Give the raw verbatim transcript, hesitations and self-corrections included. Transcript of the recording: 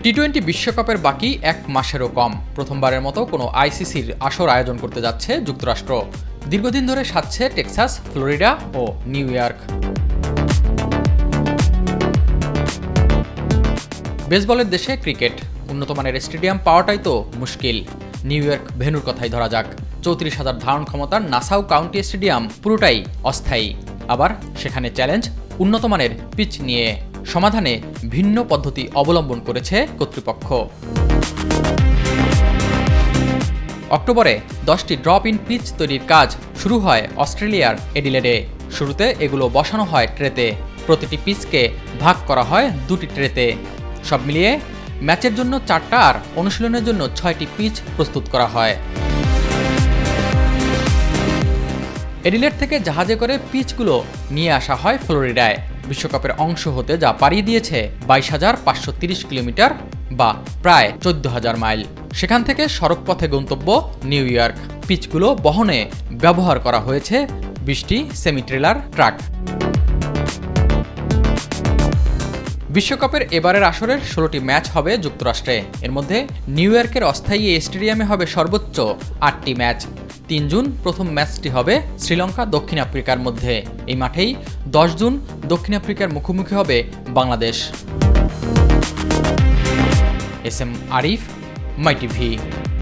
T twenty বিশ্বকাপের বাকি এক মাসেরও কম প্রথমবারের মতো কোনো আইসিসির আসর আয়োজন করতে যাচ্ছে যুক্তরাষ্ট্র। দীর্ঘদিন ধরে সাজছে টেক্সাস, ফ্লোরিডা ও নিউ ইয়র্ক। বেসবলের দেশে ক্রিকেট, উন্নত মানের স্টেডিয়াম পাওয়াটাই তো মুশকিল। নিউ ইয়র্ক ভেন্যুর কথাই ধরা যাক। চৌত্রিশ হাজার ধারণ ক্ষমতার নাসাউ কাউন্টি স্টেডিয়াম পুরোটাই অস্থায়ী। আবার সেখানে চ্যালেঞ্জ উন্নত মানের পিচ নিয়ে। সমাধানে ভিন্ন পদ্ধতি অবলম্বন করেছে কর্তৃপক্ষ। অক্টোবরে দশটি ড্রপ ইন পিচ তৈরির কাজ শুরু হয় অস্ট্রেলিয়ার এডিলেডে। শুরুতে এগুলো বসানো হয় ট্রেতে। প্রতিটি পিচকে ভাগ করা হয় দুটি ট্রেতে। সব মিলিয়ে ম্যাচের জন্য চারটা আর অনুশীলনের জন্য ছয়টি পিচ প্রস্তুত করা হয়। এডিলেড থেকে জাহাজে করে পিচগুলো নিয়ে আসা হয় ফ্লোরিডায়। বিশ্বকাপের অংশ হতে যা পাড়িয়ে দিয়েছে বাইশ হাজার পাঁচশো তিরিশ কিলোমিটার বা প্রায় চোদ্দ হাজার মাইল। সেখান থেকে সড়কপথে গন্তব্য নিউ ইয়র্ক। পিচগুলো বহনে ব্যবহার করা হয়েছে বিশটি সেমি ট্রেলার ট্রাক। বিশ্বকাপের এবারের আসরের ষোলোটি ম্যাচ হবে যুক্তরাষ্ট্রে। এর মধ্যে নিউ ইয়র্কের অস্থায়ী স্টেডিয়ামে হবে সর্বোচ্চ আটটি ম্যাচ। তিন জুন প্রথম ম্যাচটি হবে শ্রীলঙ্কা দক্ষিণ আফ্রিকার মধ্যে। এই মাঠেই দশ জুন দক্ষিণ আফ্রিকার মুখোমুখি হবে Bangladesh. S M Arif, My TV.